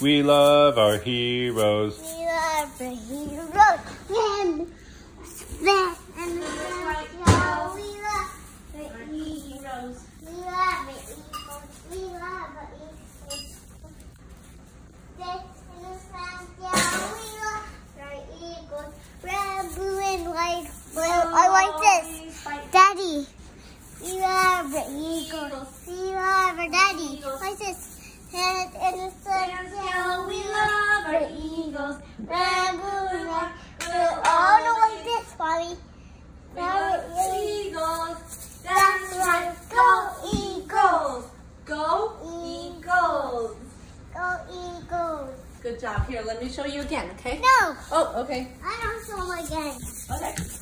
We love our heroes. We love the heroes. And we love the heroes. We love the eagles. We love the eagles. In the sun, yeah, we love the eagles. Red, blue, and white. Well, I like this. Daddy. We love the eagles. We love our daddy. Like this. And in the sun, yeah, we love our eagles. Red, blue, and white. Oh, no, like this, Mommy. Eagles. That's right. Go Eagles. Go Eagles. Go Eagles. Good job. Here, let me show you again, okay? No. Oh, okay. I don't show my game. Okay.